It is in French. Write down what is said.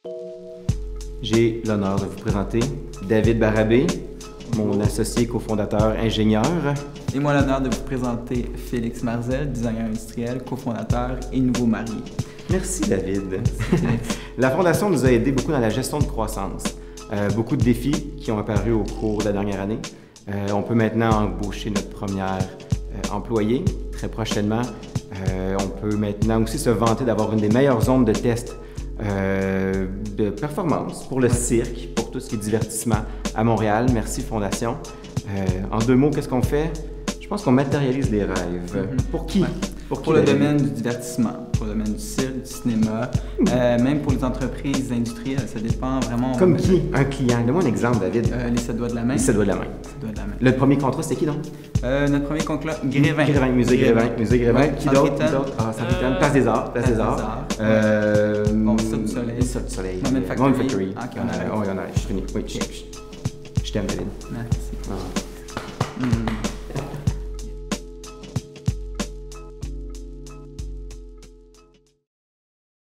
J'ai l'honneur de vous présenter David Barabé, mon associé cofondateur ingénieur. Et moi l'honneur de vous présenter Félix Marzel, designer industriel, cofondateur et nouveau marié. Merci David. La Fondation nous a aidé beaucoup dans la gestion de croissance. Beaucoup de défis qui ont apparu au cours de la dernière année. On peut maintenant embaucher notre première employée très prochainement. On peut maintenant aussi se vanter d'avoir une des meilleures zones de test de performance pour le cirque, pour tout ce qui est divertissement à Montréal. Merci Fondation. En deux mots, qu'est-ce qu'on fait? Je pense qu'on matérialise des rêves. Pour qui? Pour le domaine du divertissement, pour le domaine du cirque, du cinéma, même pour les entreprises industrielles, ça dépend vraiment. Comme qui? Un client. Donne-moi un exemple, David. Les 7 doigts de la main. Les 7 doigts de la main. Le premier contrat, c'était qui donc? Notre premier contrat, Grévin. Musée Grévin. Ouais, Qui d'autre? Ah, Saint-Étienne. Place des Arts. Bon, Cirque du Soleil. Cirque du Soleil. Moment Factory. Ok, on arrête. Je finis. Oui, je t'aime, David. Merci. Ah.